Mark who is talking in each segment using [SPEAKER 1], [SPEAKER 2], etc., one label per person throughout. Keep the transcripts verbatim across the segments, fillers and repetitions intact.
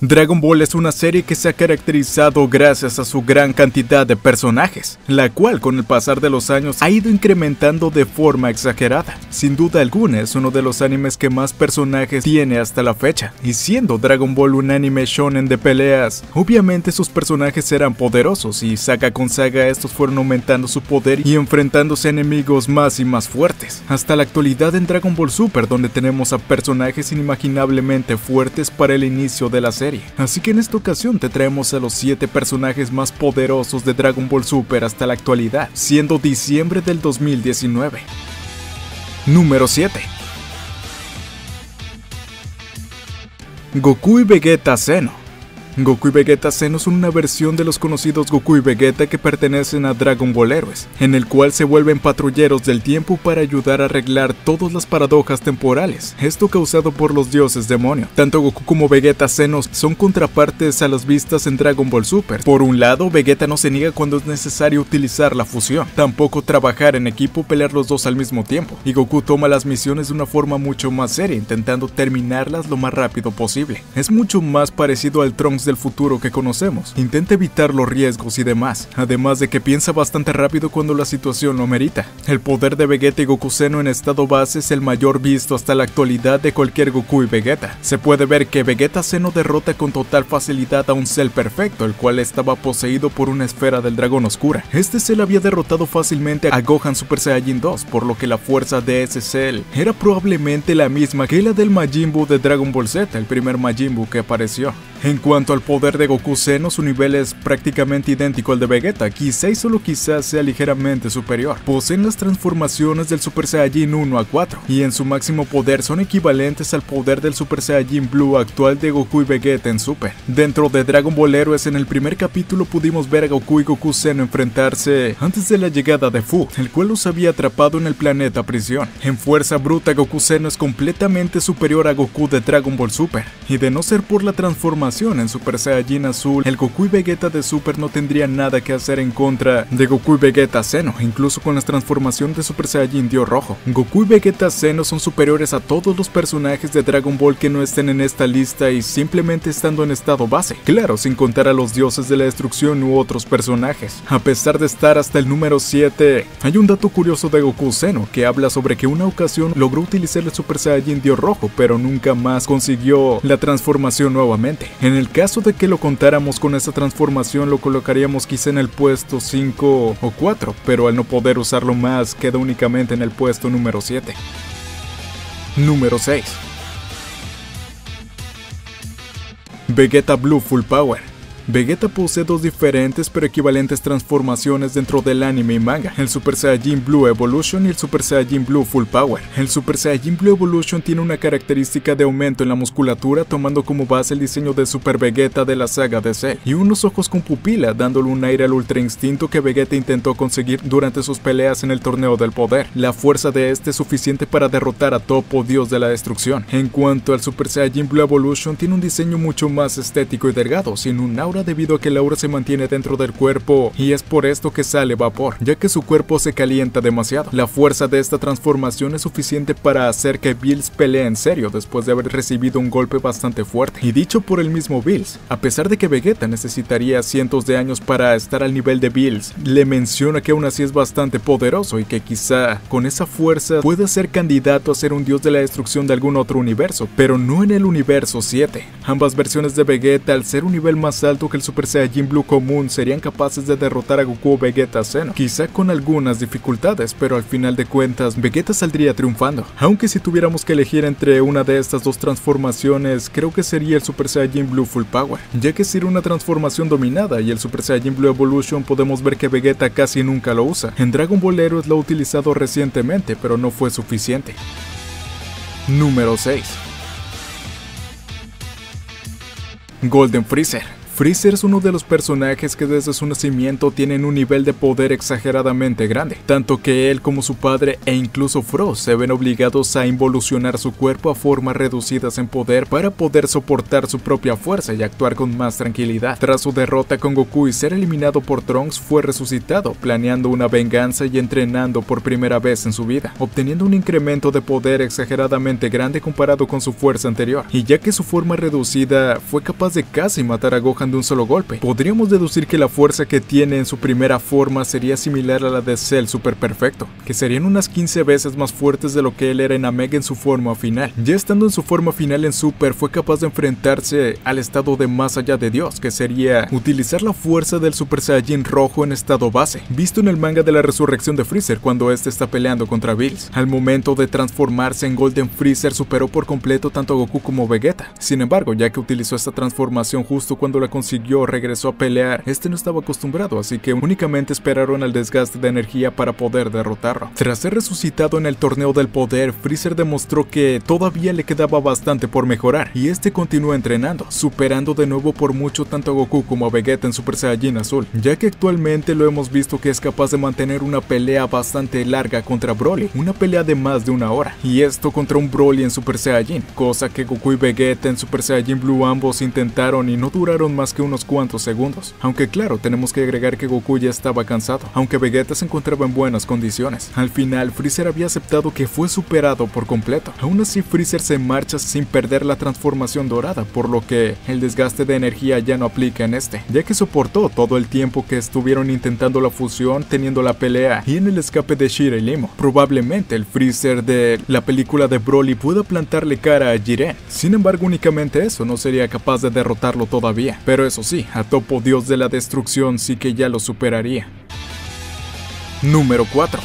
[SPEAKER 1] Dragon Ball es una serie que se ha caracterizado gracias a su gran cantidad de personajes, la cual con el pasar de los años ha ido incrementando de forma exagerada. Sin duda alguna es uno de los animes que más personajes tiene hasta la fecha, y siendo Dragon Ball un anime shonen de peleas, obviamente sus personajes eran poderosos y saga con saga estos fueron aumentando su poder y enfrentándose a enemigos más y más fuertes, hasta la actualidad en Dragon Ball Super, donde tenemos a personajes inimaginablemente fuertes para el inicio de la serie. Así que en esta ocasión te traemos a los siete personajes más poderosos de Dragon Ball Super hasta la actualidad, siendo diciembre del dos mil diecinueve. Número siete. Goku y Vegeta Zeno. Goku y Vegeta Zeno son una versión de los conocidos Goku y Vegeta que pertenecen a Dragon Ball Heroes, en el cual se vuelven patrulleros del tiempo para ayudar a arreglar todas las paradojas temporales, esto causado por los dioses demonio. Tanto Goku como Vegeta Zeno son contrapartes a las vistas en Dragon Ball Super. Por un lado, Vegeta no se niega cuando es necesario utilizar la fusión, tampoco trabajar en equipo o pelear los dos al mismo tiempo, y Goku toma las misiones de una forma mucho más seria, intentando terminarlas lo más rápido posible. Es mucho más parecido al Trunks del futuro que conocemos, intenta evitar los riesgos y demás, además de que piensa bastante rápido cuando la situación lo merita. El poder de Vegeta y Goku Zeno en estado base es el mayor visto hasta la actualidad de cualquier Goku y Vegeta. Se puede ver que Vegeta Zeno derrota con total facilidad a un Cell perfecto, el cual estaba poseído por una esfera del dragón oscura. Este Cell había derrotado fácilmente a Gohan Super Saiyajin dos, por lo que la fuerza de ese Cell era probablemente la misma que la del Majin Buu de Dragon Ball Z, el primer Majin Buu que apareció. En cuanto al poder de Goku Zeno, su nivel es prácticamente idéntico al de Vegeta, quizá y solo quizás sea ligeramente superior. Poseen las transformaciones del Super Saiyajin uno a cuatro, y en su máximo poder son equivalentes al poder del Super Saiyajin Blue actual de Goku y Vegeta en Super. Dentro de Dragon Ball Heroes, en el primer capítulo pudimos ver a Goku y Goku Zeno enfrentarse antes de la llegada de Fu, el cual los había atrapado en el planeta prisión. En fuerza bruta, Goku Zeno es completamente superior a Goku de Dragon Ball Super, y de no ser por la transformación en Super Saiyajin Azul, el Goku y Vegeta de Super no tendrían nada que hacer en contra de Goku y Vegeta Zeno, incluso con las transformaciones de Super Saiyajin Dio Rojo. Goku y Vegeta Zeno son superiores a todos los personajes de Dragon Ball que no estén en esta lista y simplemente estando en estado base, claro, sin contar a los dioses de la destrucción u otros personajes. A pesar de estar hasta el número siete, hay un dato curioso de Goku Zeno que habla sobre que una ocasión logró utilizar el Super Saiyajin Dio Rojo, pero nunca más consiguió la transformación nuevamente. En el caso de que lo contáramos con esa transformación, lo colocaríamos quizá en el puesto cinco o cuatro, pero al no poder usarlo más, queda únicamente en el puesto número siete. Número seis. Vegeta Blue Full Power. Vegeta posee dos diferentes pero equivalentes transformaciones dentro del anime y manga, el Super Saiyajin Blue Evolution y el Super Saiyajin Blue Full Power. El Super Saiyajin Blue Evolution tiene una característica de aumento en la musculatura, tomando como base el diseño de Super Vegeta de la saga de Cell, y unos ojos con pupila, dándole un aire al Ultra Instinto que Vegeta intentó conseguir durante sus peleas en el Torneo del Poder. La fuerza de este es suficiente para derrotar a Toppo, dios de la destrucción. En cuanto al Super Saiyajin Blue Evolution, tiene un diseño mucho más estético y delgado, sin un aura debido a que el aura se mantiene dentro del cuerpo y es por esto que sale vapor, ya que su cuerpo se calienta demasiado. La fuerza de esta transformación es suficiente para hacer que Bills pelee en serio después de haber recibido un golpe bastante fuerte, y dicho por el mismo Bills, a pesar de que Vegeta necesitaría cientos de años para estar al nivel de Bills, le menciona que aún así es bastante poderoso y que quizá con esa fuerza pueda ser candidato a ser un dios de la destrucción de algún otro universo, pero no en el universo siete. Ambas versiones de Vegeta, al ser un nivel más alto que el Super Saiyajin Blue común, serían capaces de derrotar a Goku o Vegeta Zeno, quizá con algunas dificultades, pero al final de cuentas Vegeta saldría triunfando. Aunque si tuviéramos que elegir entre una de estas dos transformaciones, creo que sería el Super Saiyajin Blue Full Power, ya que sería una transformación dominada, y el Super Saiyajin Blue Evolution podemos ver que Vegeta casi nunca lo usa. En Dragon Ball Heroes lo ha utilizado recientemente, pero no fue suficiente. Número seis. Golden Freezer. Freezer es uno de los personajes que desde su nacimiento tienen un nivel de poder exageradamente grande, tanto que él como su padre e incluso Frost se ven obligados a involucionar su cuerpo a formas reducidas en poder para poder soportar su propia fuerza y actuar con más tranquilidad. Tras su derrota con Goku y ser eliminado por Trunks, fue resucitado, planeando una venganza y entrenando por primera vez en su vida, obteniendo un incremento de poder exageradamente grande comparado con su fuerza anterior, y ya que su forma reducida fue capaz de casi matar a Gohan de un solo golpe, podríamos deducir que la fuerza que tiene en su primera forma sería similar a la de Cell Super Perfecto, que serían unas quince veces más fuertes de lo que él era en Namek en su forma final. Ya estando en su forma final en Super, fue capaz de enfrentarse al estado de más allá de Dios, que sería utilizar la fuerza del Super Saiyajin rojo en estado base, visto en el manga de la resurrección de Freezer cuando este está peleando contra Bills. Al momento de transformarse en Golden Freezer, superó por completo tanto a Goku como Vegeta. Sin embargo, ya que utilizó esta transformación justo cuando la consiguió, regresó a pelear. Este no estaba acostumbrado, así que únicamente esperaron al desgaste de energía para poder derrotarlo. Tras ser resucitado en el torneo del poder, Freezer demostró que todavía le quedaba bastante por mejorar, y este continuó entrenando, superando de nuevo por mucho tanto a Goku como a Vegeta en Super Saiyajin Azul, ya que actualmente lo hemos visto que es capaz de mantener una pelea bastante larga contra Broly, una pelea de más de una hora, y esto contra un Broly en Super Saiyajin, cosa que Goku y Vegeta en Super Saiyajin Blue ambos intentaron y no duraron más que unos cuantos segundos, aunque claro, tenemos que agregar que Goku ya estaba cansado, aunque Vegeta se encontraba en buenas condiciones. Al final, Freezer había aceptado que fue superado por completo. Aún así, Freezer se marcha sin perder la transformación dorada, por lo que el desgaste de energía ya no aplica en este, ya que soportó todo el tiempo que estuvieron intentando la fusión, teniendo la pelea y en el escape de Shira y Limo. Probablemente el Freezer de la película de Broly pueda plantarle cara a Jiren. Sin embargo, únicamente eso no sería capaz de derrotarlo todavía, pero eso sí, a Topo Dios de la Destrucción sí que ya lo superaría. Número cuatro.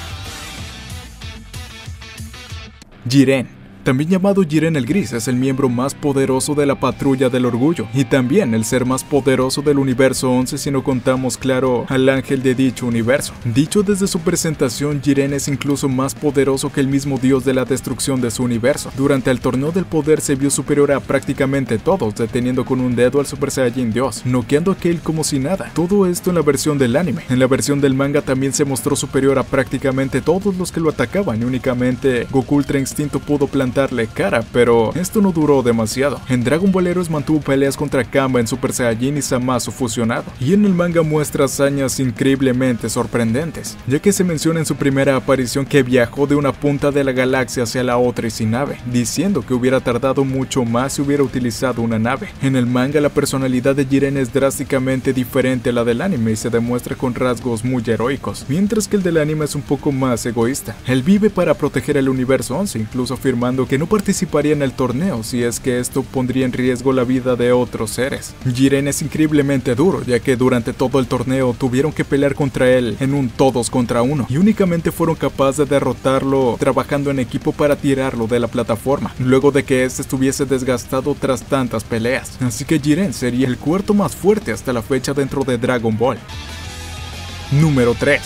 [SPEAKER 1] Jiren. También llamado Jiren el Gris, es el miembro más poderoso de la Patrulla del Orgullo, y también el ser más poderoso del universo once si no contamos, claro, al ángel de dicho universo. Dicho desde su presentación, Jiren es incluso más poderoso que el mismo dios de la destrucción de su universo. Durante el torneo del poder se vio superior a prácticamente todos, deteniendo con un dedo al Super Saiyajin Dios, noqueando a Kale como si nada. Todo esto en la versión del anime. En la versión del manga también se mostró superior a prácticamente todos los que lo atacaban, y únicamente Goku Ultra Instinto pudo plantar darle cara, pero esto no duró demasiado. En Dragon Ball Heroes mantuvo peleas contra Kamba en Super Saiyajin y Zamasu fusionado, y en el manga muestra hazañas increíblemente sorprendentes, ya que se menciona en su primera aparición que viajó de una punta de la galaxia hacia la otra y sin nave, diciendo que hubiera tardado mucho más si hubiera utilizado una nave. En el manga la personalidad de Jiren es drásticamente diferente a la del anime y se demuestra con rasgos muy heroicos, mientras que el del anime es un poco más egoísta. Él vive para proteger el universo once, incluso afirmando que no participaría en el torneo si es que esto pondría en riesgo la vida de otros seres. Jiren es increíblemente duro, ya que durante todo el torneo tuvieron que pelear contra él en un todos contra uno, y únicamente fueron capaces de derrotarlo trabajando en equipo para tirarlo de la plataforma, luego de que este estuviese desgastado tras tantas peleas. Así que Jiren sería el cuarto más fuerte hasta la fecha dentro de Dragon Ball. Número tres.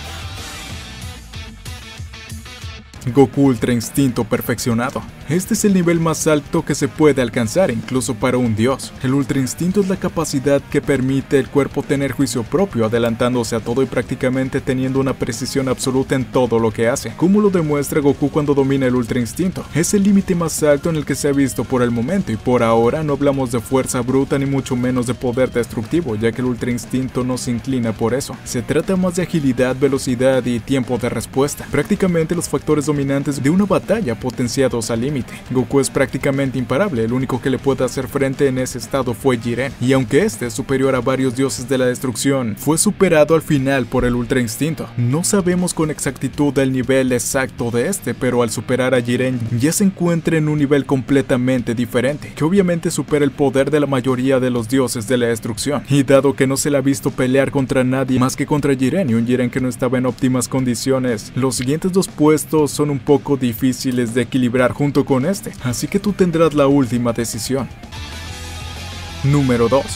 [SPEAKER 1] Goku Ultra Instinto perfeccionado. Este es el nivel más alto que se puede alcanzar, incluso para un dios. El Ultra Instinto es la capacidad que permite al cuerpo tener juicio propio, adelantándose a todo y prácticamente teniendo una precisión absoluta en todo lo que hace, como lo demuestra Goku cuando domina el Ultra Instinto. Es el límite más alto en el que se ha visto por el momento, y por ahora no hablamos de fuerza bruta ni mucho menos de poder destructivo, ya que el Ultra Instinto no se inclina por eso. Se trata más de agilidad, velocidad y tiempo de respuesta, prácticamente los factores dominantes de una batalla potenciados al límite. Goku es prácticamente imparable, el único que le puede hacer frente en ese estado fue Jiren, y aunque este es superior a varios dioses de la destrucción, fue superado al final por el Ultra Instinto. No sabemos con exactitud el nivel exacto de este, pero al superar a Jiren ya se encuentra en un nivel completamente diferente, que obviamente supera el poder de la mayoría de los dioses de la destrucción, y dado que no se le ha visto pelear contra nadie más que contra Jiren, y un Jiren que no estaba en óptimas condiciones, los siguientes dos puestos son un poco difíciles de equilibrar junto con este, así que tú tendrás la última decisión. Número dos.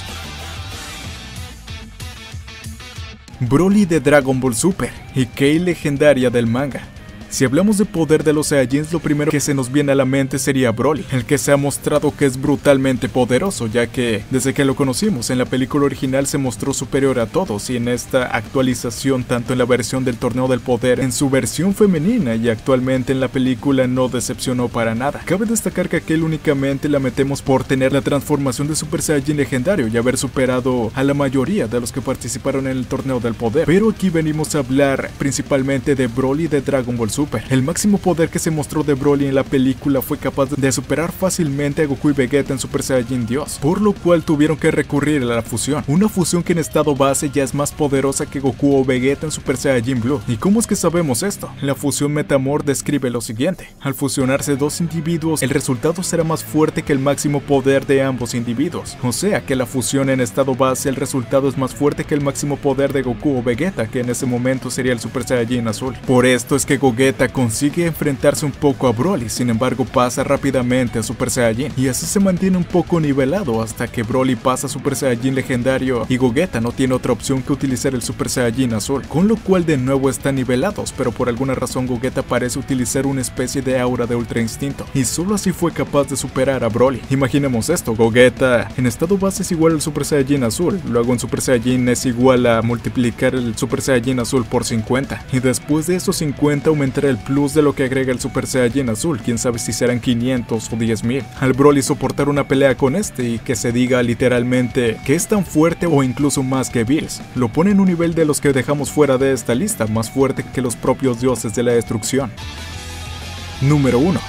[SPEAKER 1] Broly de Dragon Ball Super y Kale legendaria del manga. Si hablamos de poder de los Saiyajins, lo primero que se nos viene a la mente sería Broly, el que se ha mostrado que es brutalmente poderoso, ya que desde que lo conocimos en la película original se mostró superior a todos, y en esta actualización, tanto en la versión del Torneo del Poder en su versión femenina y actualmente en la película, no decepcionó para nada. Cabe destacar que aquel únicamente la metemos por tener la transformación de Super Saiyajin legendario y haber superado a la mayoría de los que participaron en el Torneo del Poder, pero aquí venimos a hablar principalmente de Broly de Dragon Ball Super. El máximo poder que se mostró de Broly en la película fue capaz de superar fácilmente a Goku y Vegeta en Super Saiyajin Dios, por lo cual tuvieron que recurrir a la fusión, una fusión que en estado base ya es más poderosa que Goku o Vegeta en Super Saiyajin Blue. ¿Y cómo es que sabemos esto? La fusión Metamor describe lo siguiente: al fusionarse dos individuos, el resultado será más fuerte que el máximo poder de ambos individuos, o sea que la fusión en estado base, el resultado es más fuerte que el máximo poder de Goku o Vegeta, que en ese momento sería el Super Saiyajin Azul. Por esto es que Gogeta consigue enfrentarse un poco a Broly, sin embargo pasa rápidamente a Super Saiyajin, y así se mantiene un poco nivelado hasta que Broly pasa a Super Saiyajin legendario y Gogeta no tiene otra opción que utilizar el Super Saiyajin Azul, con lo cual de nuevo están nivelados, pero por alguna razón Gogeta parece utilizar una especie de aura de Ultra Instinto, y solo así fue capaz de superar a Broly. Imaginemos esto: Gogeta en estado base es igual al Super Saiyajin Azul, luego en Super Saiyajin es igual a multiplicar el Super Saiyajin Azul por cincuenta, y después de esos cincuenta aumentará el plus de lo que agrega el Super Saiyajin Azul, quién sabe si serán quinientos o diez mil. Al Broly soportar una pelea con este y que se diga literalmente que es tan fuerte o incluso más que Bills, lo pone en un nivel de los que dejamos fuera de esta lista, más fuerte que los propios dioses de la destrucción. Número uno.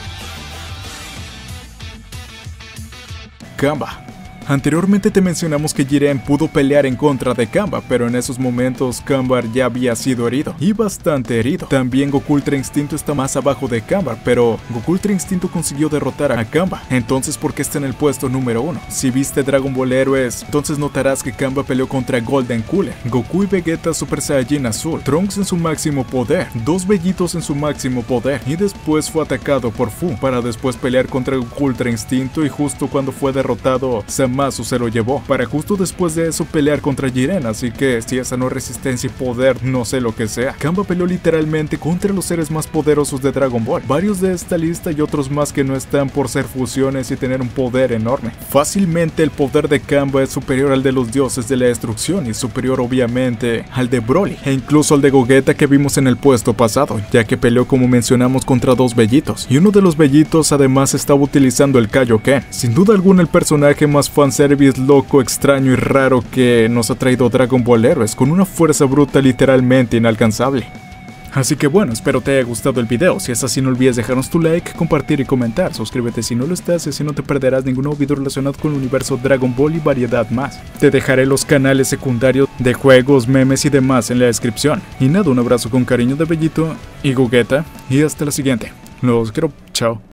[SPEAKER 1] Kamba. Anteriormente te mencionamos que Jiren pudo pelear en contra de Kamba, pero en esos momentos Kamba ya había sido herido, y bastante herido. También Goku Ultra Instinto está más abajo de Kamba, pero Goku Ultra Instinto consiguió derrotar a Kamba. Entonces, ¿por qué está en el puesto número uno? Si viste Dragon Ball Heroes, entonces notarás que Kamba peleó contra Golden Cooler, Goku y Vegeta Super Saiyajin Azul, Trunks en su máximo poder, dos Bellitos en su máximo poder, y después fue atacado por Fu, para después pelear contra Goku Ultra Instinto, y justo cuando fue derrotado, Zamasu se lo llevó, para justo después de eso pelear contra Jiren, así que si esa no es resistencia y poder, no sé lo que sea. Kamba peleó literalmente contra los seres más poderosos de Dragon Ball, varios de esta lista y otros más que no están por ser fusiones y tener un poder enorme. Fácilmente el poder de Kamba es superior al de los dioses de la destrucción y superior obviamente al de Broly e incluso al de Gogeta que vimos en el puesto pasado, ya que peleó como mencionamos contra dos Bellitos, y uno de los Bellitos además estaba utilizando el Kaioken, sin duda alguna el personaje más fanservice loco, extraño y raro que nos ha traído Dragon Ball Heroes, con una fuerza bruta literalmente inalcanzable. Así que bueno, espero te haya gustado el video. Si es así, no olvides dejarnos tu like, compartir y comentar. Suscríbete si no lo estás y así no te perderás ningún nuevo video relacionado con el universo Dragon Ball y variedad más. Te dejaré los canales secundarios de juegos, memes y demás en la descripción. Y nada, un abrazo con cariño de Bellito y Gogeta y hasta la siguiente. Los quiero, chao.